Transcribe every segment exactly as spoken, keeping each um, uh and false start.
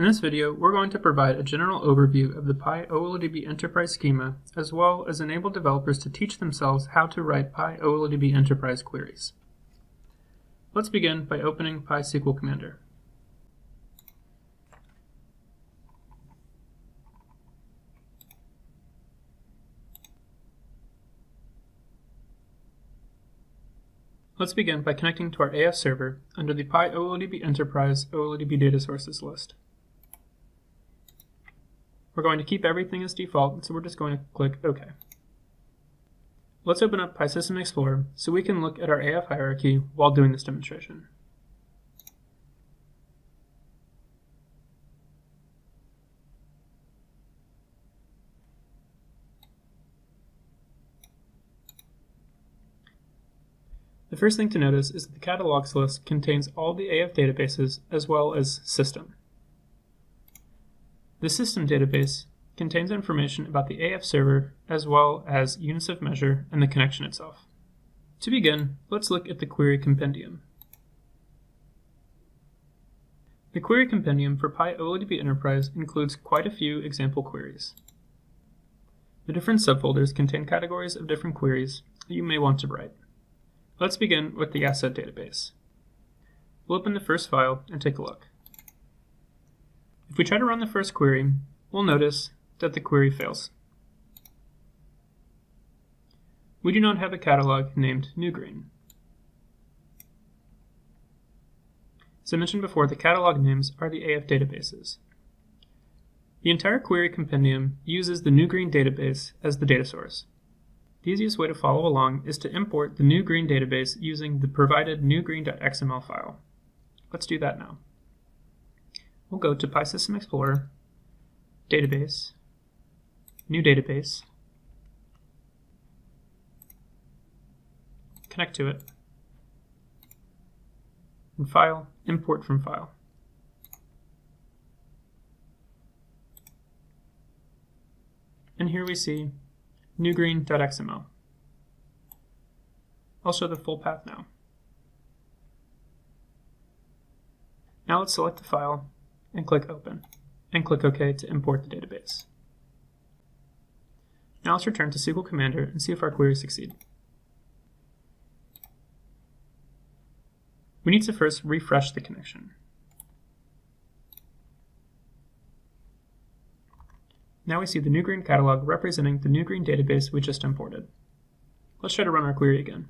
In this video, we're going to provide a general overview of the P I O L E D B Enterprise schema, as well as enable developers to teach themselves how to write P I O L E D B Enterprise queries. Let's begin by opening P I S Q L Commander. Let's begin by connecting to our A F server under the P I O L E D B Enterprise O L E D B data sources list. We're going to keep everything as default, so we're just going to click OK. Let's open up PySystem Explorer so we can look at our A F hierarchy while doing this demonstration. The first thing to notice is that the catalogs list contains all the A F databases as well as system. The system database contains information about the A F server as well as units of measure and the connection itself. To begin, let's look at the query compendium. The query compendium for P I O L E D B Enterprise includes quite a few example queries. The different subfolders contain categories of different queries that you may want to write. Let's begin with the asset database. We'll open the first file and take a look. If we try to run the first query, we'll notice that the query fails. We do not have a catalog named newgreen. As I mentioned before, the catalog names are the A F databases. The entire query compendium uses the newgreen database as the data source. The easiest way to follow along is to import the newgreen database using the provided newgreen.xml file. Let's do that now. We'll go to PySystem Explorer, Database, New Database, connect to it, and File, Import from File. And here we see newgreen.xml. I'll show the full path now. Now let's select the file and click Open, and click OK to import the database. Now let's return to S Q L Commander and see if our queries succeed. We need to first refresh the connection. Now we see the newgreen catalog representing the newgreen database we just imported. Let's try to run our query again.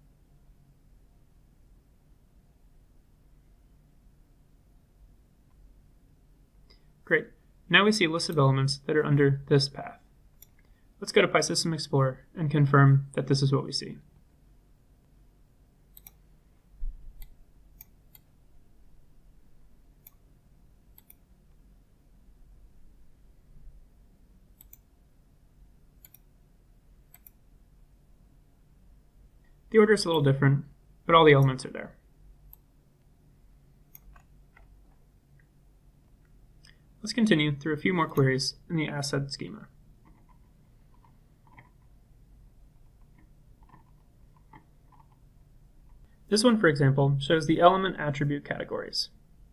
Great. Now we see a list of elements that are under this path. Let's go to PySystem Explorer and confirm that this is what we see. The order is a little different, but all the elements are there. Let's continue through a few more queries in the asset schema. This one, for example, shows the element attribute categories.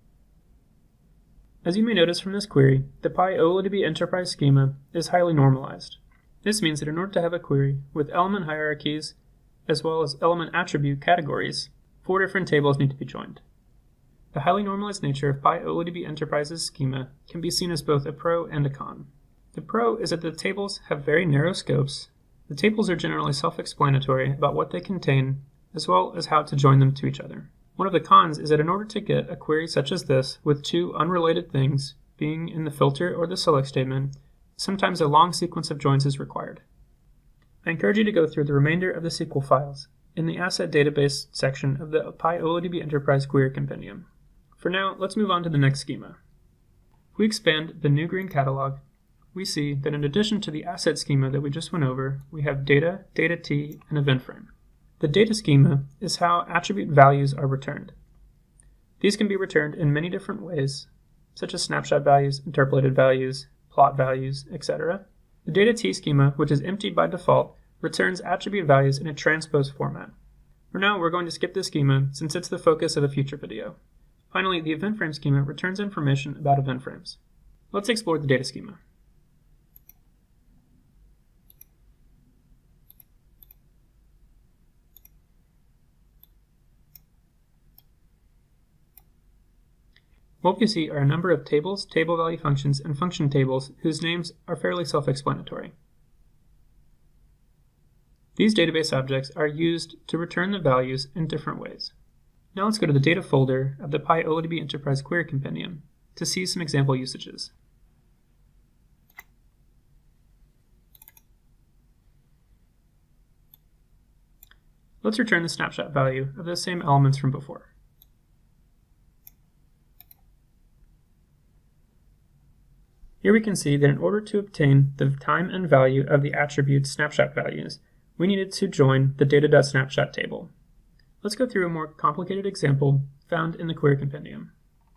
As you may notice from this query, the P I O L E D B Enterprise schema is highly normalized. This means that in order to have a query with element hierarchies as well as element attribute categories, four different tables need to be joined. The highly normalized nature of P I O L E D B Enterprise's schema can be seen as both a pro and a con. The pro is that the tables have very narrow scopes. The tables are generally self-explanatory about what they contain, as well as how to join them to each other. One of the cons is that in order to get a query such as this, with two unrelated things being in the filter or the select statement, sometimes a long sequence of joins is required. I encourage you to go through the remainder of the S Q L files in the Asset Database section of the P I O L E D B Enterprise Query Compendium. For now, let's move on to the next schema. If we expand the newgreen catalog, we see that in addition to the asset schema that we just went over, we have data, data T, and event frame. The data schema is how attribute values are returned. These can be returned in many different ways, such as snapshot values, interpolated values, plot values, et cetera. The data T schema, which is empty by default, returns attribute values in a transpose format. For now, we're going to skip this schema since it's the focus of a future video. Finally, the event frame schema returns information about event frames. Let's explore the data schema. What we see are a number of tables, table value functions, and function tables whose names are fairly self-explanatory. These database objects are used to return the values in different ways. Now let's go to the data folder of the P I O L E D B Enterprise Query Compendium to see some example usages. Let's return the snapshot value of the same elements from before. Here we can see that in order to obtain the time and value of the attribute snapshot values, we needed to join the data.snapshot table. Let's go through a more complicated example found in the query compendium.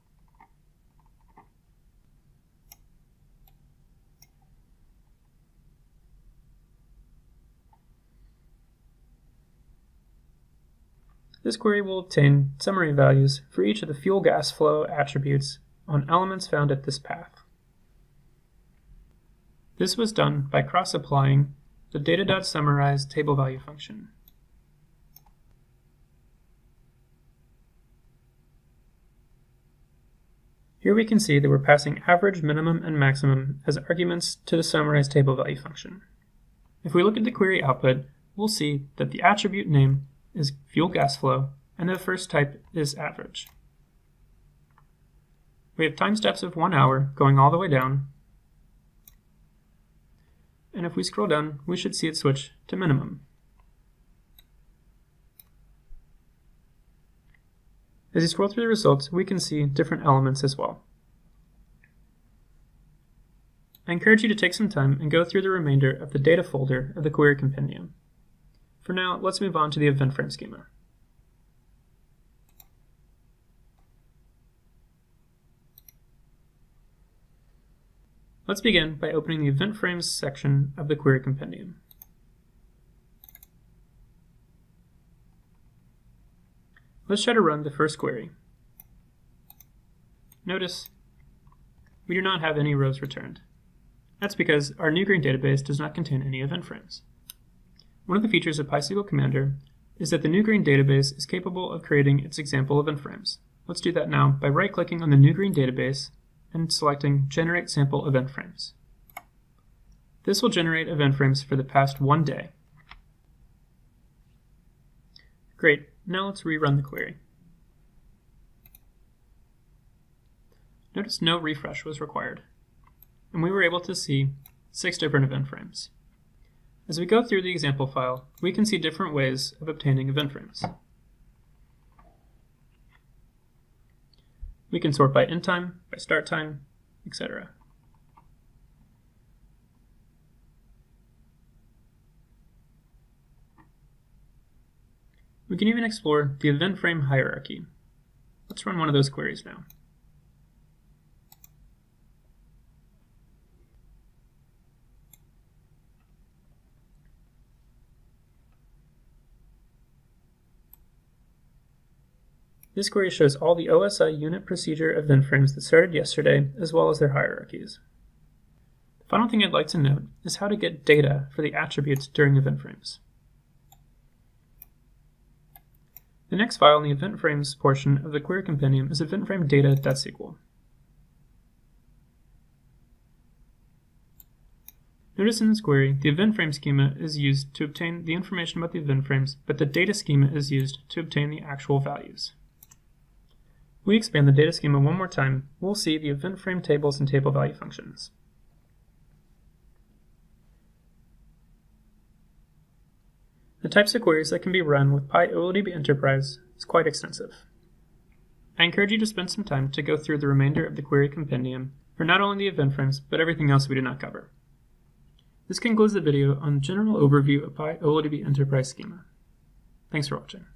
This query will obtain summary values for each of the fuel gas flow attributes on elements found at this path. This was done by cross-applying the data.summarize table value function. Here we can see that we're passing average, minimum, and maximum as arguments to the summarize table value function. If we look at the query output, we'll see that the attribute name is fuel gas flow, and the first type is average. We have time steps of one hour going all the way down, and if we scroll down, we should see it switch to minimum. As you scroll through the results, we can see different elements as well. I encourage you to take some time and go through the remainder of the data folder of the query compendium. For now, let's move on to the event frame schema. Let's begin by opening the event frames section of the query compendium. Let's try to run the first query. Notice we do not have any rows returned. That's because our new green database does not contain any event frames. One of the features of PySQL Commander is that the new green database is capable of creating its example event frames. Let's do that now by right-clicking on the new green database and selecting Generate Sample Event Frames. This will generate event frames for the past one day. Great, now let's rerun the query. Notice no refresh was required, and we were able to see six different event frames. As we go through the example file, we can see different ways of obtaining event frames. We can sort by end time, by start time, et cetera. We can even explore the event frame hierarchy. Let's run one of those queries now. This query shows all the O S I unit procedure event frames that started yesterday, as well as their hierarchies. The final thing I'd like to note is how to get data for the attributes during event frames. The next file in the event frames portion of the query compendium is event frame data.sql. Notice in this query, the event frame schema is used to obtain the information about the event frames, but the data schema is used to obtain the actual values. We expand the data schema one more time, we'll see the event frame tables and table value functions. The types of queries that can be run with P I O L E D B Enterprise is quite extensive. I encourage you to spend some time to go through the remainder of the query compendium for not only the event frames, but everything else we did not cover. This concludes the video on the general overview of P I O L E D B Enterprise schema. Thanks for watching.